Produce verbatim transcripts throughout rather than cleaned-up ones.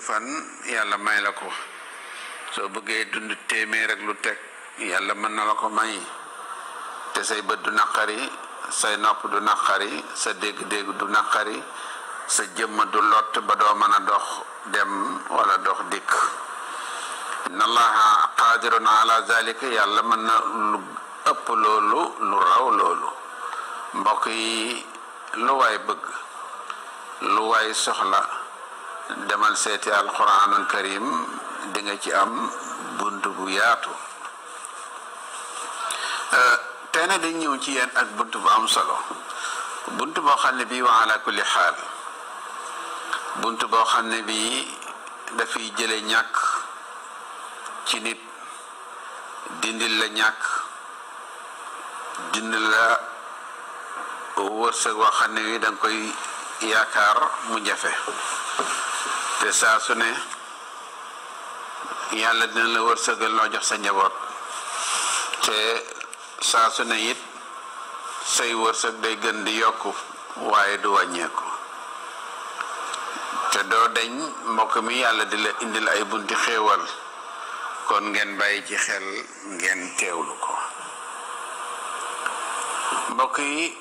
fan yàlla may la ko soo bëggee dund téeméer ak lu teg yàlla mën na la ko may te say bët du naqari say nopp du naqari sa dégg-dégg du naqari sa jëmm du lott ba doo mën a dox dem wala dox dikk inna allaha qadirun ala zalika yàlla mën na lu ëpp loolu lu raw loolu mbokk yi lu waay bëgg lu waay soxla demal seeti alquranul karim di nga ci am bunt bu yaatu tey na dañ ñëw ci yéen ak bunt bu am solo bunt boo xam ne bii wa ala kulli xaal bunt boo xam ne bii dafay jële ñàkk ci nit dindil la ñàkk dindil la wërsëg woo xam ne wi danga koy yaakaar mu jafe te saa su ne yàlla dina la wërsëgal loo jox sa njaboot te saa su ne it say wërsëg day gën di yokku waaye du wàññeeku te doo dañ mbokk mi yàlla di la indil ay bunti xéewal kon ngeen bàyyi ci xel ngeen teewlu ko mbokk yi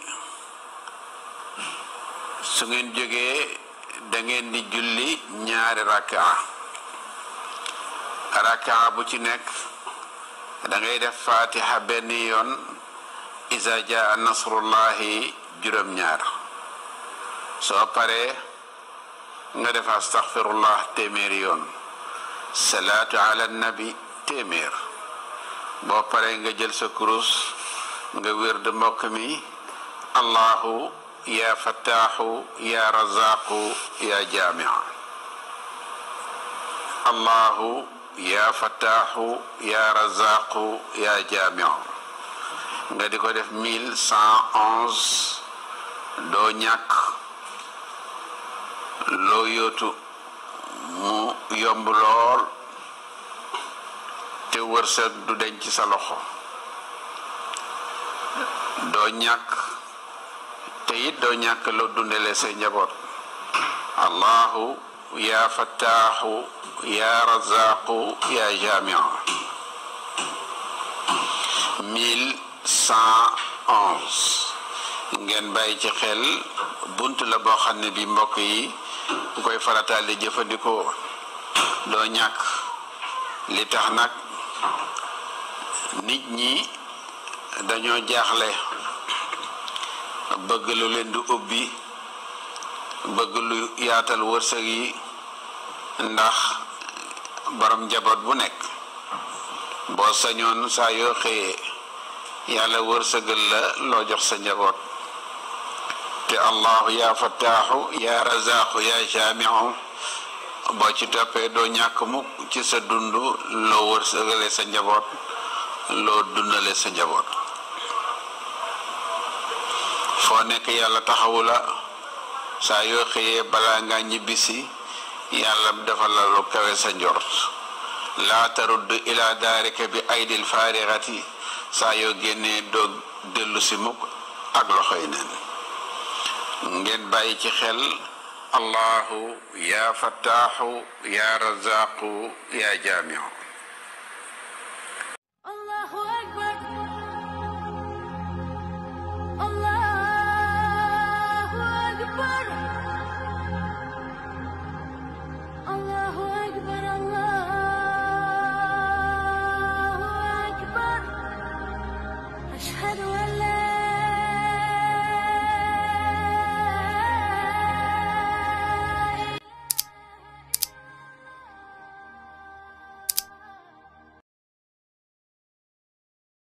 su ngeen jógee da ngeen di julli ñaari rakkaa rakkaa bu ci nekk da ngay def fatiha benn yoon iza jaa nasrullahi juróom ñaar soo paree nga def astaghfirullah téeméeri yoon salaatu ala nabi téeméer boo paree nga jël sa kurus nga wérd mbokk mi allahu ya fattaaxu ya razaqu ya jaamia allahu ya fattaaxu ya razaqu ya jaamia nga di ko def mille cent onze doo ñàkk loo yootu mu yomb lool te wërsëg du denc ci sa loxo doo ñàkk te it doo ñàkk loo dundale say njaboot allahu ya fattaaxu ya razaqu ya jaamia mille cent onze ngeen bàyyi ci xel bunt la boo xam ne bi mbokk yi ku koy farataal di jëfandikoo doo ñàkk li tax nag nit ñi dañoo jaaxle bëgg lu leen di ubbi bëgg lu yaatal wërsëg yi ndax borom njaboot bu nekk boo sañoon saa yoo xëyee yàlla wërsëgal la loo jox sa njaboot te allahu ya fattaaxu ya razaqu ya jaamiu boo ci toppee doo ñàkk mukk ci sa dund loo wërsëgale sa njaboot loo dundale sa njaboot foo nekk yàlla taxawu la saa yoo xëyee balaa nga ñibbisi yàlla defal la lu kawe sa njort laa tarudd ila daarika bi aydil faarixati saa yoo génnee doo dellu si mukk ak loxoy neen ngeen bàyyi ci xel allahu ya fattaaxu ya razaqu ya jaamiu